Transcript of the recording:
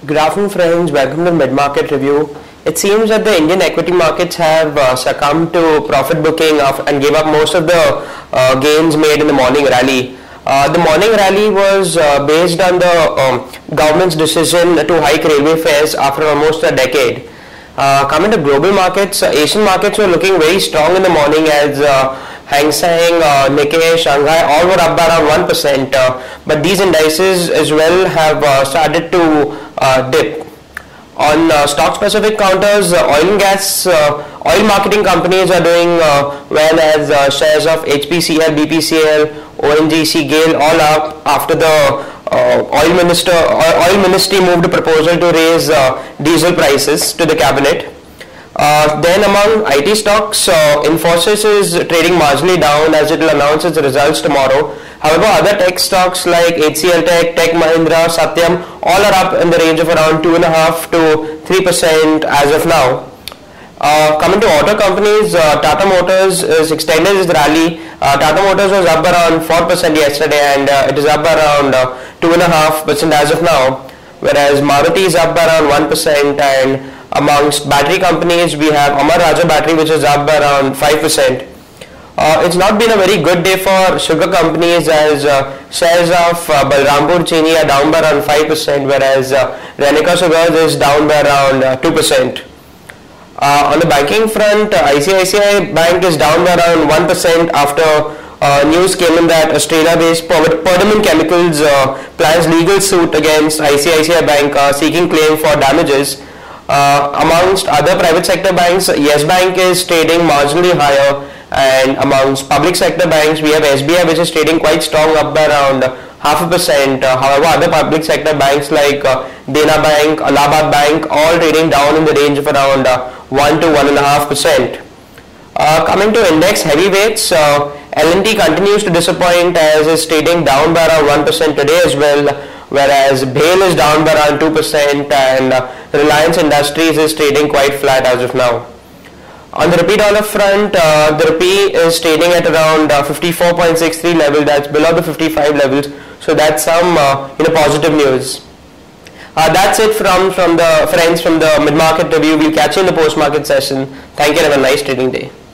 Good afternoon, friends. Welcome to Mid-Market Review. It seems that the Indian equity markets have succumbed to profit booking and gave up most of the gains made in the morning rally. The morning rally was based on the government's decision to hike railway fares after almost a decade. Coming to global markets, Asian markets were looking very strong in the morning as Hang Seng, Nikkei, Shanghai all were up by around 1%, but these indices as well have started to dip. On stock-specific counters, oil and gas, oil marketing companies are doing well as shares of HPCL, BPCL, ONGC, GAIL all up after the oil ministry moved a proposal to raise diesel prices to the cabinet. Then among IT stocks, Infosys is trading marginally down as it will announce its results tomorrow. However, other tech stocks like HCL Tech, Tech Mahindra, Satyam all are up in the range of around 2.5 to 3% as of now. Coming to auto companies, Tata Motors is extended its rally. Tata Motors was up around 4% yesterday and it is up around 2.5% as of now, whereas Maruti is up around 1%, and amongst battery companies we have Amar Raja Battery which is up around 5%. It's not been a very good day for sugar companies as shares of Balrampur Chini are down by around 5%, whereas Renica Sugars is down by around 2%. On the banking front, ICICI Bank is down by around 1% after news came in that Australia-based Perdaman Chemicals plans legal suit against ICICI Bank seeking claim for damages. Amongst other private sector banks, Yes Bank is trading marginally higher, and amongst public sector banks we have SBI which is trading quite strong, up by around 0.5%. However, other public sector banks like Dena Bank, Allahabad Bank all trading down in the range of around 1 to 1.5%. Coming to index heavyweights, L&T continues to disappoint as is trading down by around 1% today as well, whereas BHEL is down by around 2% and Reliance Industries is trading quite flat as of now. On the rupee dollar front, the rupee is trading at around 54.63 level, that's below the 55 levels, so that's some positive news. That's it from the friends from the mid-market review. We'll catch you in the post-market session. Thank you and have a nice trading day.